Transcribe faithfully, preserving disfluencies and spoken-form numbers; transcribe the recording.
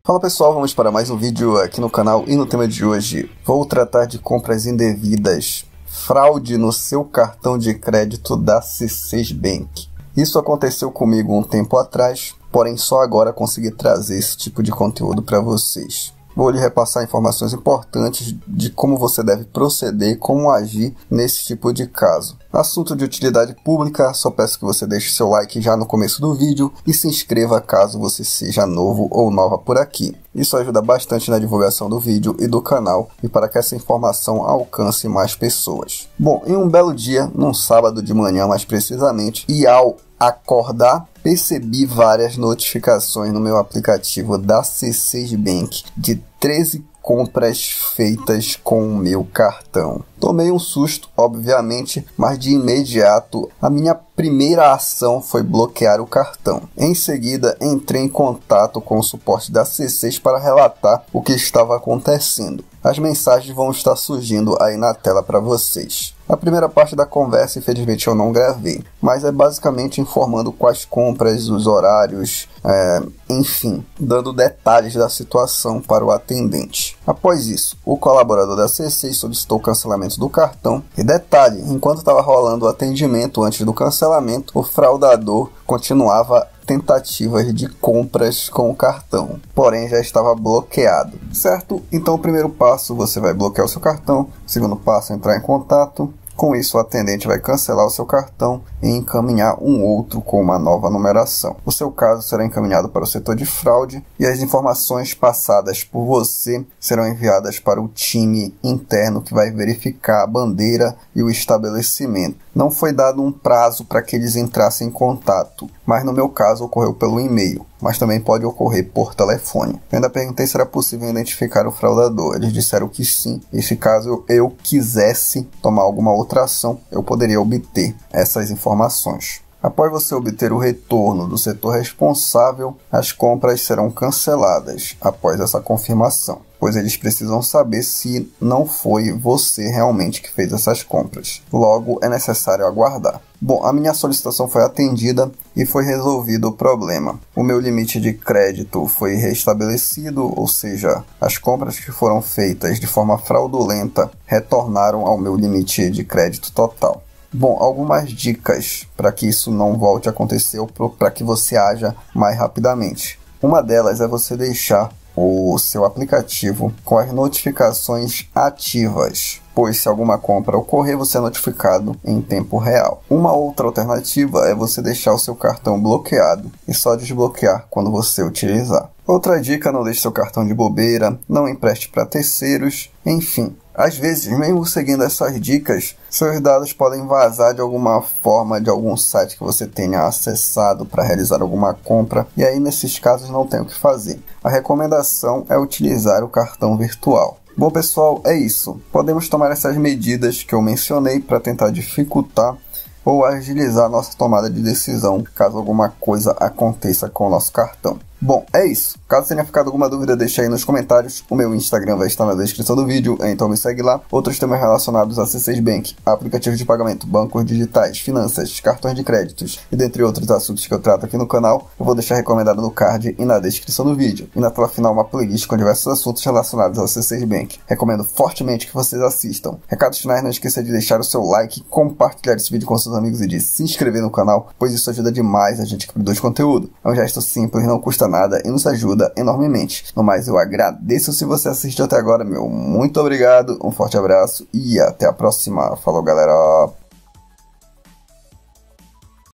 Fala pessoal, vamos para mais um vídeo aqui no canal e no tema de hoje vou tratar de compras indevidas, fraude no seu cartão de crédito da C seis Bank. Isso aconteceu comigo um tempo atrás, porém só agora consegui trazer esse tipo de conteúdo para vocês. Vou lhe repassar informações importantes de como você deve proceder e como agir nesse tipo de caso. Assunto de utilidade pública, só peço que você deixe seu like já no começo do vídeo e se inscreva caso você seja novo ou nova por aqui. Isso ajuda bastante na divulgação do vídeo e do canal e para que essa informação alcance mais pessoas. Bom, em um belo dia, num sábado de manhã mais precisamente, e ao acordar, percebi várias notificações no meu aplicativo da C seis Bank de treze compras feitas com o meu cartão. Tomei um susto, obviamente, mas de imediato a minha primeira ação foi bloquear o cartão. Em seguida, entrei em contato com o suporte da C seis para relatar o que estava acontecendo. As mensagens vão estar surgindo aí na tela para vocês. A primeira parte da conversa, infelizmente, eu não gravei, mas é basicamente informando quais compras, os horários, é, enfim, dando detalhes da situação para o atendente. Após isso, o colaborador da C seis solicitou o cancelamento do cartão. E detalhe, enquanto estava rolando o atendimento antes do cancelamento, o fraudador continuava tentativas de compras com o cartão, porém já estava bloqueado, certo? Então o primeiro passo, você vai bloquear o seu cartão. O segundo passo é entrar em contato. Com isso, o atendente vai cancelar o seu cartão e encaminhar um outro com uma nova numeração. O seu caso será encaminhado para o setor de fraude e as informações passadas por você serão enviadas para o time interno que vai verificar a bandeira e o estabelecimento. Não foi dado um prazo para que eles entrassem em contato, mas no meu caso ocorreu pelo e-mail, mas também pode ocorrer por telefone. Eu ainda perguntei se era possível identificar o fraudador. Eles disseram que sim, e se caso eu quisesse tomar alguma outra ação, eu poderia obter essas informações. Após você obter o retorno do setor responsável, as compras serão canceladas após essa confirmação, pois eles precisam saber se não foi você realmente que fez essas compras. Logo, é necessário aguardar. Bom, a minha solicitação foi atendida e foi resolvido o problema. O meu limite de crédito foi restabelecido, ou seja, as compras que foram feitas de forma fraudulenta retornaram ao meu limite de crédito total. Bom, algumas dicas para que isso não volte a acontecer ou para que você haja mais rapidamente. Uma delas é você deixar o seu aplicativo com as notificações ativas, pois se alguma compra ocorrer, você é notificado em tempo real. Uma outra alternativa é você deixar o seu cartão bloqueado e só desbloquear quando você utilizar. Outra dica, não deixe seu cartão de bobeira, não empreste para terceiros, enfim. Às vezes, mesmo seguindo essas dicas, seus dados podem vazar de alguma forma de algum site que você tenha acessado para realizar alguma compra, e aí nesses casos não tem o que fazer. A recomendação é utilizar o cartão virtual. Bom pessoal, é isso. Podemos tomar essas medidas que eu mencionei para tentar dificultar ou agilizar nossa tomada de decisão caso alguma coisa aconteça com o nosso cartão. Bom, é isso. Caso tenha ficado alguma dúvida, deixa aí nos comentários. O meu Instagram vai estar na descrição do vídeo, então me segue lá. Outros temas relacionados a C seis Bank, aplicativos de pagamento, bancos digitais, finanças, cartões de créditos e dentre outros assuntos que eu trato aqui no canal, eu vou deixar recomendado no card e na descrição do vídeo. E na tela final uma playlist com diversos assuntos relacionados ao C seis Bank. Recomendo fortemente que vocês assistam. Recados finais, não esqueça de deixar o seu like, compartilhar esse vídeo com seus amigos e de se inscrever no canal, pois isso ajuda demais a gente que produz conteúdo. É um gesto simples, não custa nada e nos ajuda enormemente. No mais, eu agradeço se você assistiu até agora, meu muito obrigado, um forte abraço e até a próxima. Falou, galera!